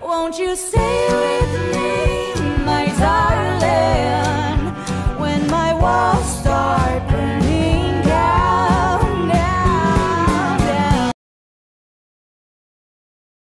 Won't you stay with me, my darling, when my walls start